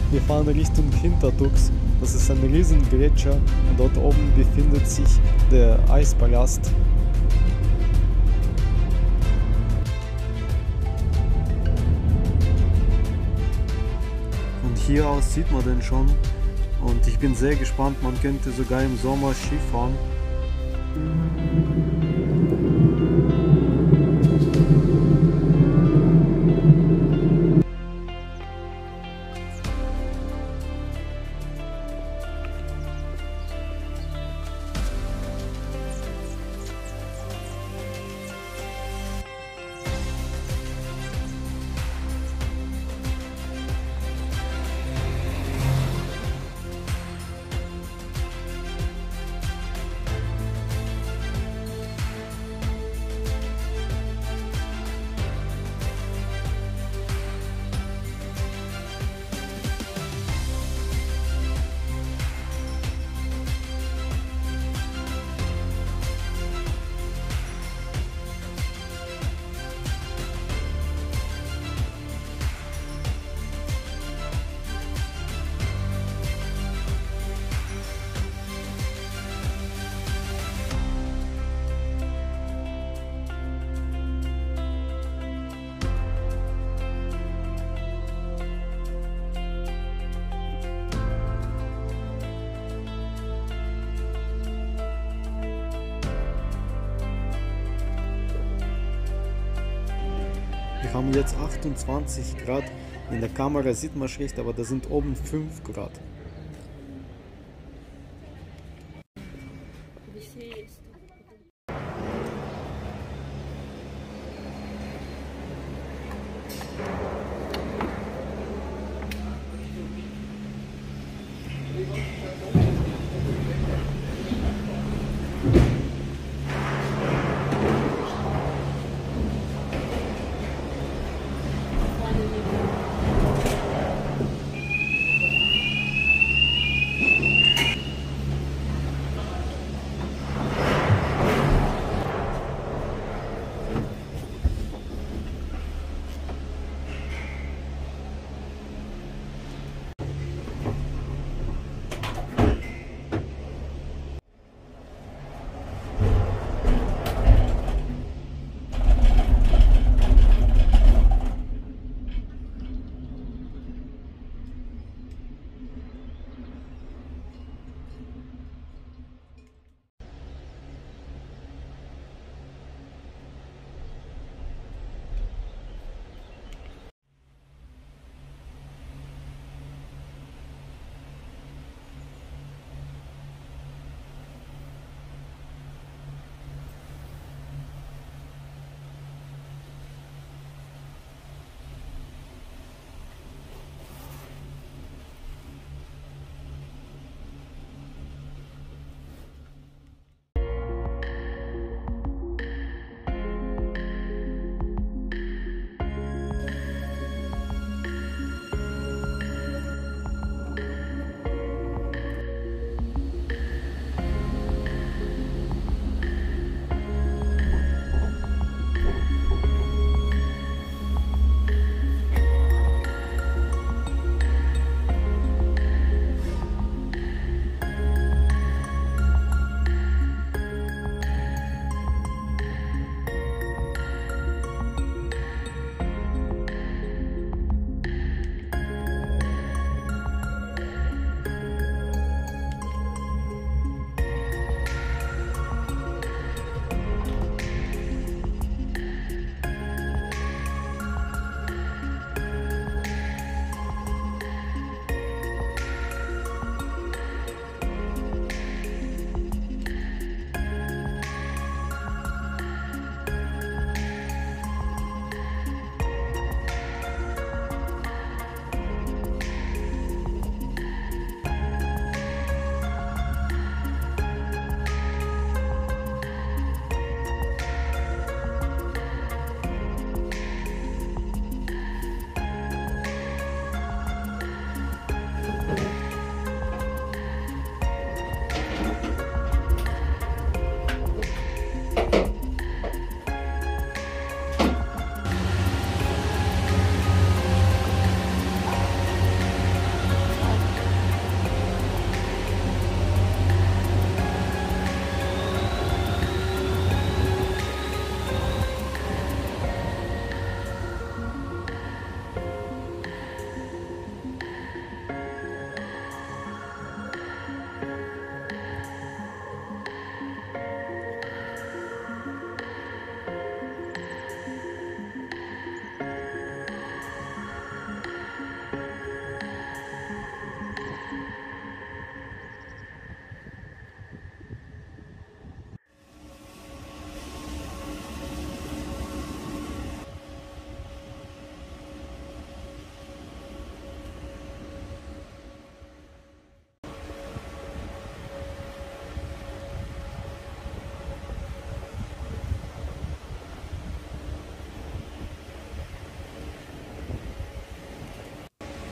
Wir fahren Richtung Hintertux. Das ist ein riesen Gletscher und dort oben befindet sich der Eispalast. Und hier aus sieht man den schon und ich bin sehr gespannt, man könnte sogar im Sommer Skifahren. Wir haben jetzt 28 Grad, in der Kamera sieht man schlecht, aber da sind oben 5 Grad.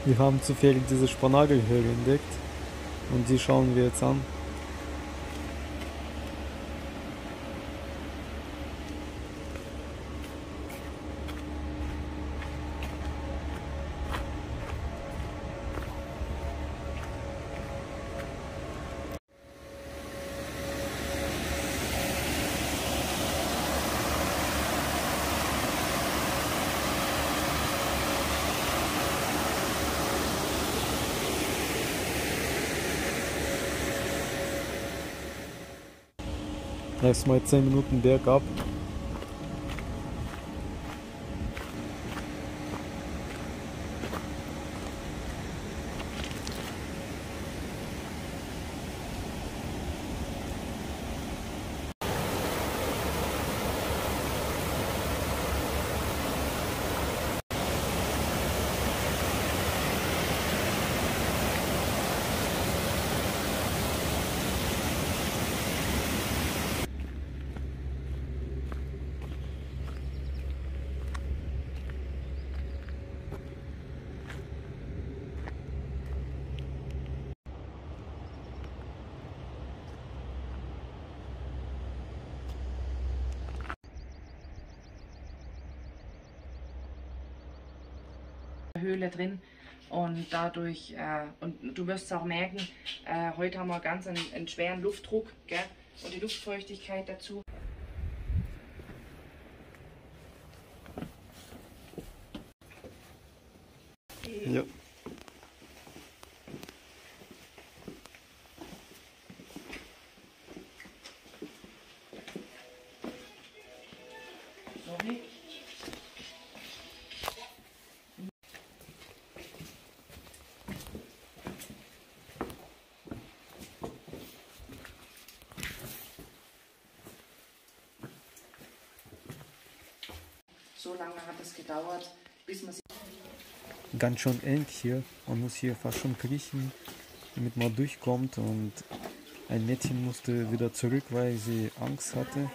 Wir haben zufällig diese Sparnagelhöhle entdeckt und die schauen wir jetzt an. Erstmal 10 Minuten bergab. Höhle drin und dadurch, und du wirst es auch merken, heute haben wir ganz einen schweren Luftdruck, gell? Und die Luftfeuchtigkeit dazu. Ja. Sorry. So lange hat es gedauert, bis man sich... Ganz schön eng hier. Man muss hier fast schon kriechen, damit man durchkommt. Und ein Mädchen musste wieder zurück, weil sie Angst hatte.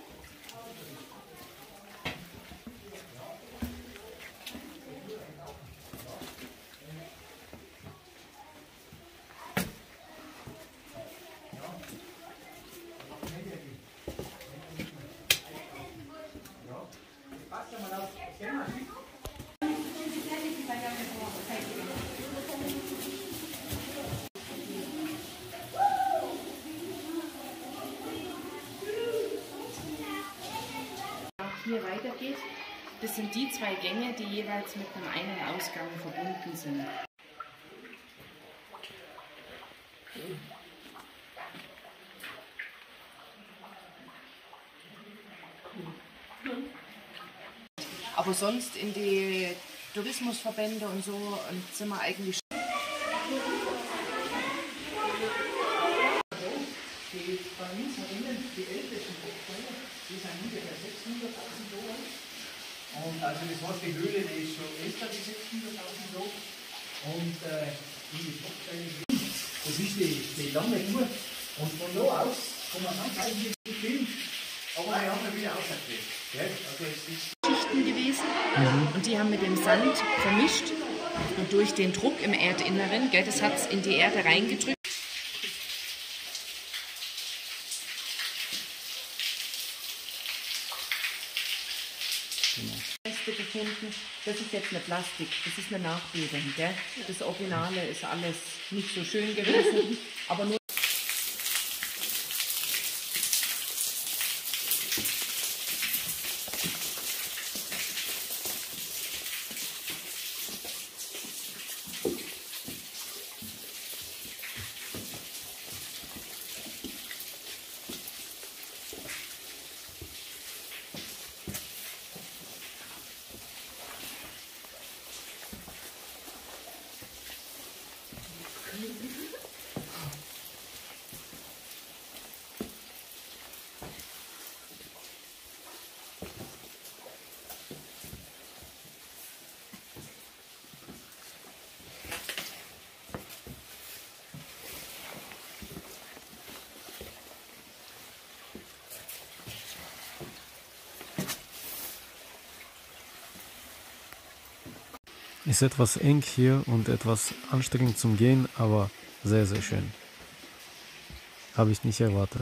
Hier weitergeht, das sind die zwei Gänge, die jeweils mit einem Ein- und Ausgang verbunden sind. Aber sonst in die Tourismusverbände und so und sind wir eigentlich... Die bei uns herinnen, die ältesten Hochfeuer, die sind ungefähr 600.000 Jahre alt. Und also das heißt, die Höhle die ist schon älter als 600.000 Jahre. Und in die Stocksteine, das ist die lange Tour. Und von da aus kann man ganz eigentlich filmen. Aber wir haben ja wieder ausgekriegt. Ja? Also es ist Schichten gewesen und die haben mit dem Sand vermischt und durch den Druck im Erdinneren, gell, das hat es in die Erde reingedrückt. Reste gefunden. Das ist jetzt eine Plastik, das ist eine Nachbildung. Gell? Das Originale ist alles nicht so schön gewesen, aber nur... Ist etwas eng hier und etwas anstrengend zum Gehen, aber sehr, sehr schön. Habe ich nicht erwartet.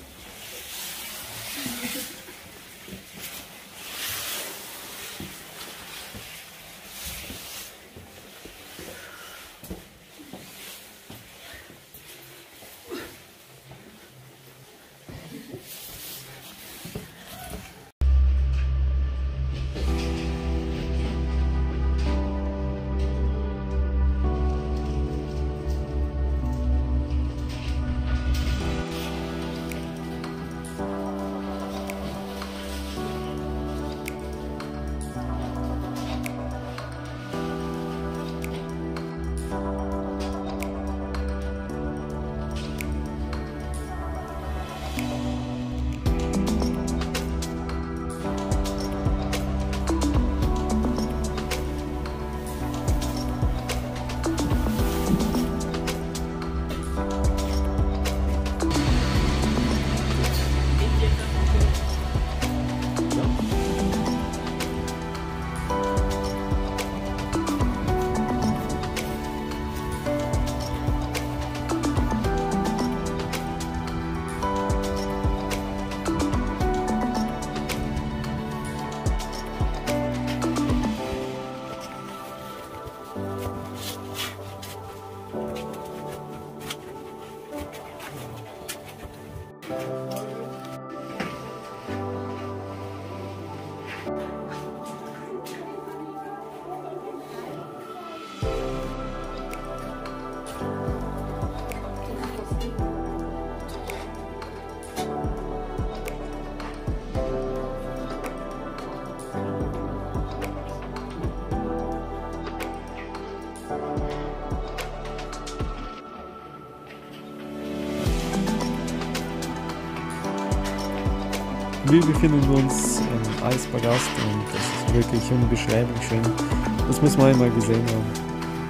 Wir befinden uns im Eispalast und das ist wirklich unbeschreiblich schön. Das muss man einmal gesehen haben.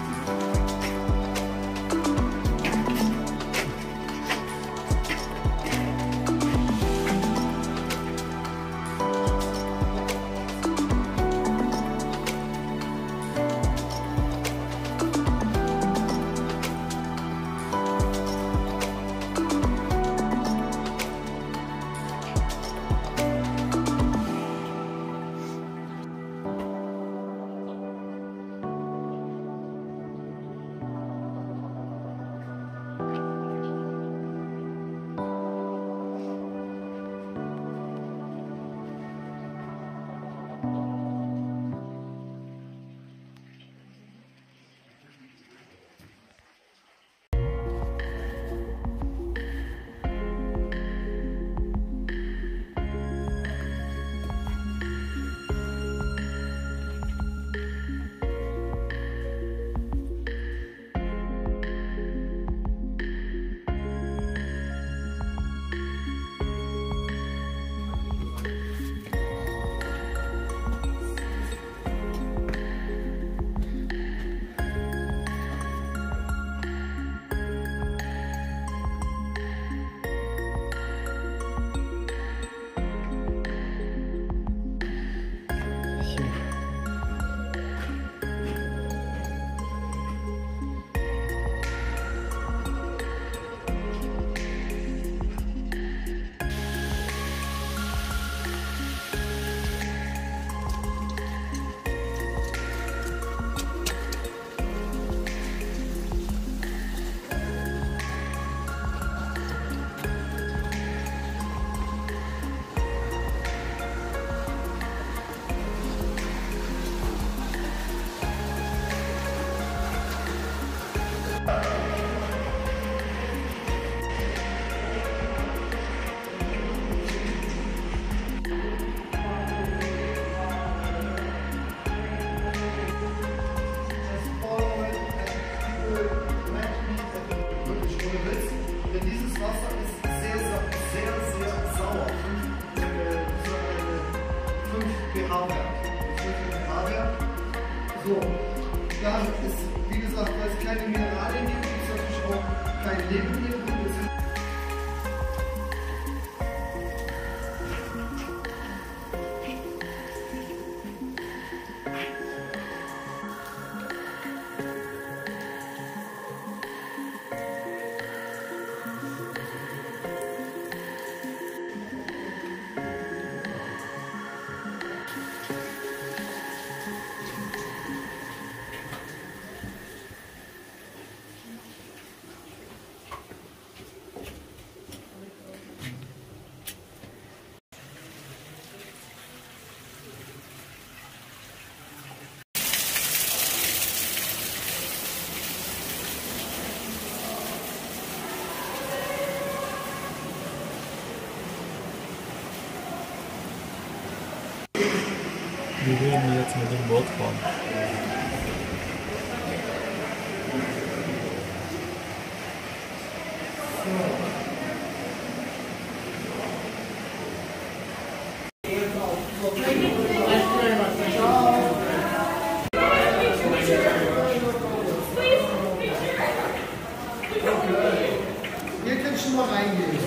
So, dann ist, wie gesagt, weil es keine Mineralien gibt, gibt es natürlich auch kein Leben hier drin. jetzt mit dem Boot fahren. Hier kannst du mal reingehen.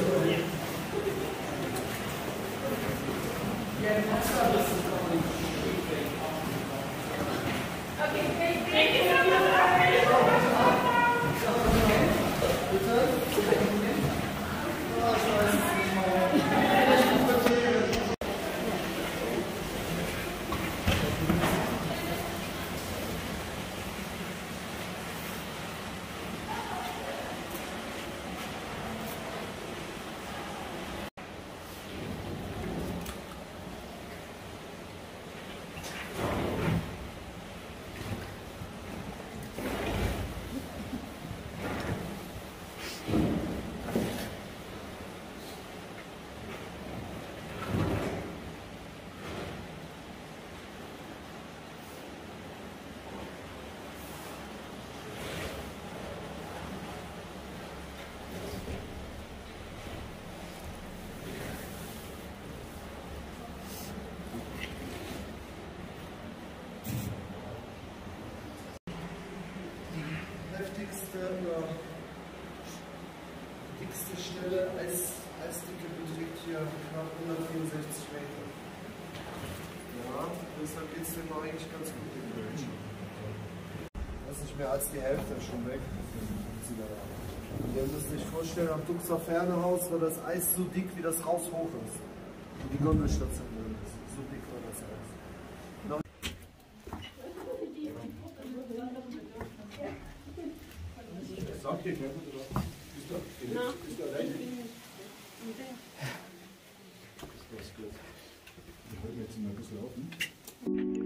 Dickste Stelle Eisdicke beträgt hier knapp 164 Meter. Ja, deshalb geht es dem eigentlich ganz gut im Bildschirm. Das ist nicht mehr als die Hälfte schon weg. Ihr müsst euch vorstellen, am Duxer Fernehaus war das Eis so dick, wie das Haus hoch ist. Und die Gondelstation ist. So dick war das Eis. Sagt ihr, oder? Ist da rein? Das ist gut. Wir halten jetzt mal ein bisschen auf.